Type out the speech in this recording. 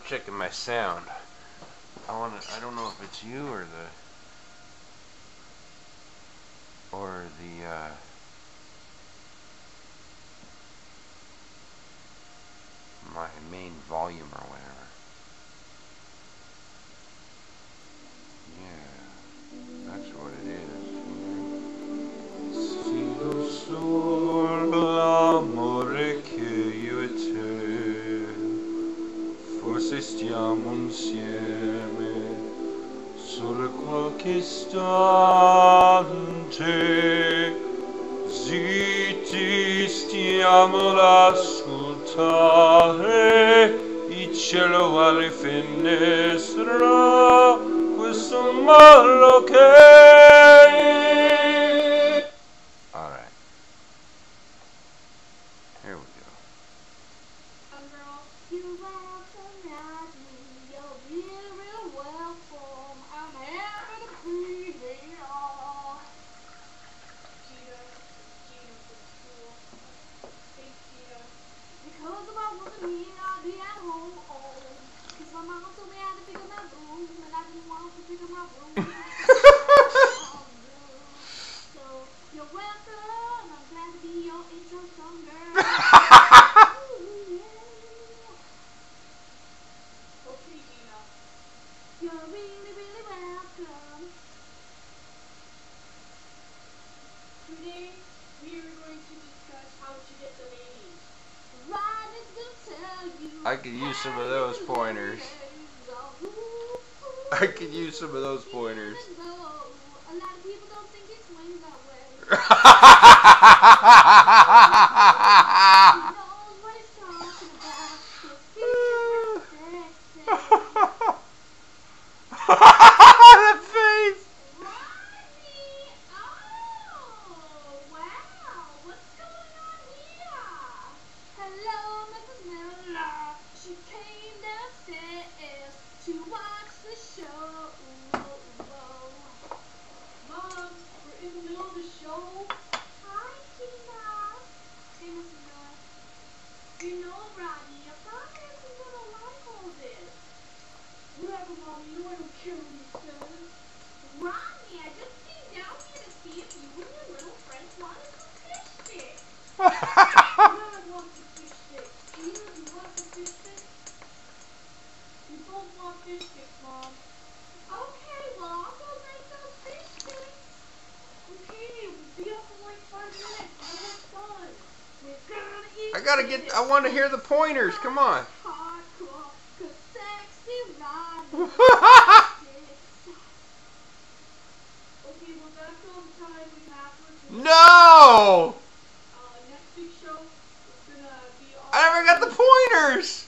checking my sound. I don't know if it's you or the my main volume or whatever. Yeah, that's what it is. Si lo sol l'amore che io e te forse stiamo insieme solo qualche istante. Zitti stiamo ad ascoltare il cielo alle finestre, questo mallo che... Alright. Here we go. Girl, you want some magic, you're real welcome. I'm happy to be here. Because if I wasn't here, I'd be at home. Because my mama told me I had to pick up my room, and I didn't want to pick up my room. So, you're welcome. I'm glad to be your intro song girl. Okay, Gina. You're really welcome. Today, we are going to discuss how to get the ladies. Rodney's gonna tell you. I could use some of those pointers. I could use some of those pointers. A lot of people don't think he swings that way. He knows what he's talking about. That face! Rodney! Oh, wow. What's going on here? Hello, Mrs. Miller. She came downstairs to watch the show. Mom, we're in the middle of the show. Hi, Tina. Hey, Mrs. Miller. You know, Rodney, your father isn't gonna like all this. Whatever, Mom. You know I don't care what he says. Rodney, I just came down here to see if you and your little friends wanted some fish sticks. Yeah, I want some fish sticks. Tina, you want some fish sticks? We both want fish sticks, Mom. Okay, well, I'll go make those fish sticks. Okay, we'll be up in like 5 minutes. Almost done. We're gonna eat I want to hear the pointers, come on. hardcore, 'cause sexy Rodney. Okay, well, that's all the time we have for today. No! Next week's show is gonna be all... I never got the pointers!